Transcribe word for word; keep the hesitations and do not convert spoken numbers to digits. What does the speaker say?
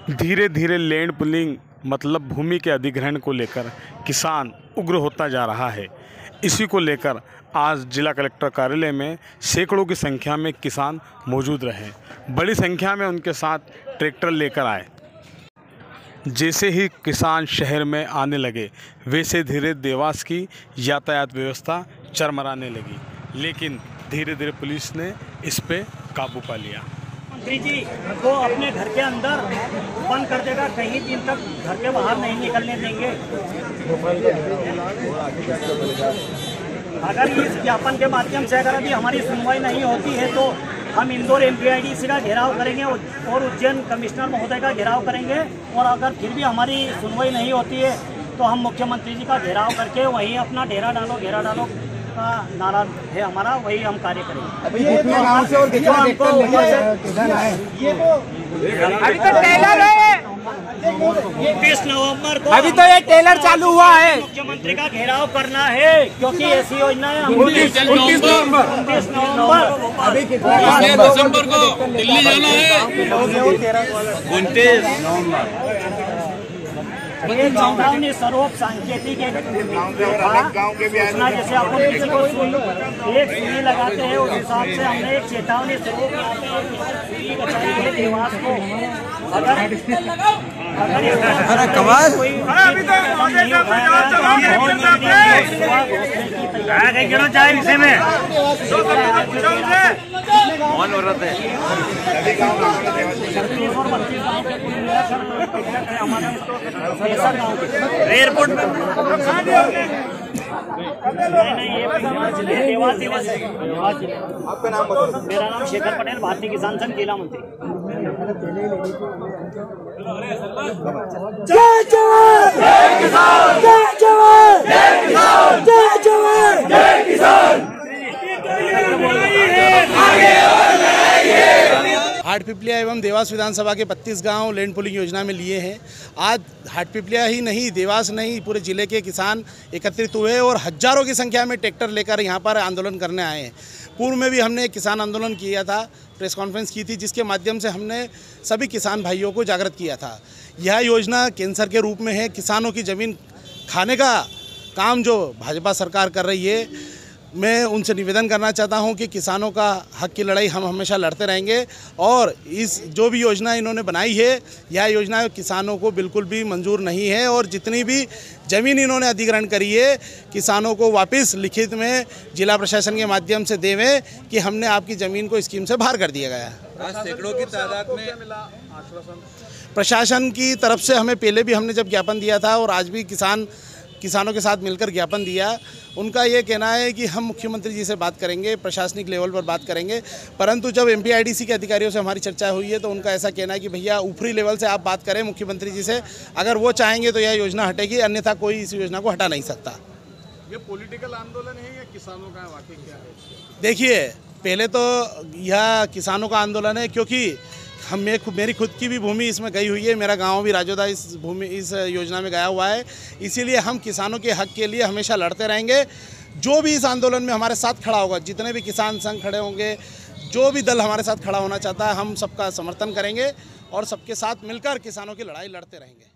धीरे धीरे land pulling मतलब भूमि के अधिग्रहण को लेकर किसान उग्र होता जा रहा है। इसी को लेकर आज जिला कलेक्टर कार्यालय में सैकड़ों की संख्या में किसान मौजूद रहे। बड़ी संख्या में उनके साथ ट्रैक्टर लेकर आए। जैसे ही किसान शहर में आने लगे वैसे धीरे देवास की यातायात व्यवस्था चरमराने लगी, लेकिन धीरे धीरे पुलिस ने इस पे काबू पा लिया। मंत्री जी को अपने घर के अंदर बंद कर देगा, कहीं दिन तक घर के बाहर नहीं निकलने देंगे। अगर इस ज्ञापन के माध्यम से अगर अभी हमारी सुनवाई नहीं होती है तो हम Indore M P I D C का घेराव करेंगे और उज्जैन कमिश्नर महोदय का घेराव करेंगे। और अगर फिर भी हमारी सुनवाई नहीं होती है तो हम मुख्यमंत्री जी का घेराव करके वहीं अपना डेरा डालो घेरा डालो का नारा है हमारा, वही हम कार्य करेंगे। अभी ये गांव से और जो हमको ये तो अभी तो टेलर है, उनतीस नवंबर को अभी तो ये टेलर चालू हुआ है। मुख्यमंत्री का घेराव करना है क्योंकि ऐसी योजनाएं हम उनतीस नवंबर उनतीस नवंबर अभी कितना दिसंबर को दिल्ली जाना है। उनतीस नवंबर ये चेतावनी स्वरूप सांकेतिक सूचना, जैसे आप किसी को एक सुई लगाते हैं उस हिसाब से हमने एक चेतावनी स्वरूप यहाँ पे सुई बचाई है देवास को। अगर अगर कमाल इसे में कौन हो रहा था? छत्तीस और बत्तीस गाँव के कुल मिलाकर हमारे एयरपोर्ट में नहीं नहीं ये देवास जिले से। आपका नाम बताओ। मेरा नाम शेखर पटेल, भारतीय किसान संघ जिला मंत्री। जय जवान जय किसान, जय जवान जय किसान, जय जवान जय किसान। हाटपिपलिया एवं देवास विधानसभा के बत्तीस गांव लैंड पुलिंग योजना में लिए हैं। आज हाटपिपलिया ही नहीं, देवास नहीं, पूरे ज़िले के किसान एकत्रित हुए और हजारों की संख्या में ट्रैक्टर लेकर यहां पर आंदोलन करने आए हैं। पूर्व में भी हमने एक किसान आंदोलन किया था, प्रेस कॉन्फ्रेंस की थी, जिसके माध्यम से हमने सभी किसान भाइयों को जागृत किया था। यह योजना कैंसर के रूप में है। किसानों की ज़मीन खाने का काम जो भाजपा सरकार कर रही है, मैं उनसे निवेदन करना चाहता हूं कि किसानों का हक की लड़ाई हम हमेशा लड़ते रहेंगे। और इस जो भी योजना इन्होंने बनाई है, यह योजना किसानों को बिल्कुल भी मंजूर नहीं है। और जितनी भी ज़मीन इन्होंने अधिग्रहण करी है, किसानों को वापस लिखित में जिला प्रशासन के माध्यम से देवें कि हमने आपकी ज़मीन को स्कीम से बाहर कर दिया गया है। आज सैकड़ों की तादाद में प्रशासन की तरफ से हमें पहले भी हमने जब ज्ञापन दिया था और आज भी किसान किसानों के साथ मिलकर ज्ञापन दिया। उनका ये कहना है कि हम मुख्यमंत्री जी से बात करेंगे, प्रशासनिक लेवल पर बात करेंगे। परंतु जब M P I D C के अधिकारियों से हमारी चर्चा हुई है तो उनका ऐसा कहना है कि भैया ऊपरी लेवल से आप बात करें मुख्यमंत्री जी से, अगर वो चाहेंगे तो यह योजना हटेगी, अन्यथा कोई इस योजना को हटा नहीं सकता। ये पॉलिटिकल आंदोलन है या किसानों का वाकई क्या है? देखिए, पहले तो यह किसानों का आंदोलन है, क्योंकि हम मैं मेरी खुद की भी भूमि इसमें गई हुई है। मेरा गांव भी राजोदा इस भूमि इस योजना में गया हुआ है। इसीलिए हम किसानों के हक के लिए हमेशा लड़ते रहेंगे। जो भी इस आंदोलन में हमारे साथ खड़ा होगा, जितने भी किसान संघ खड़े होंगे, जो भी दल हमारे साथ खड़ा होना चाहता है, हम सबका समर्थन करेंगे और सबके साथ मिलकर किसानों की लड़ाई लड़ते रहेंगे।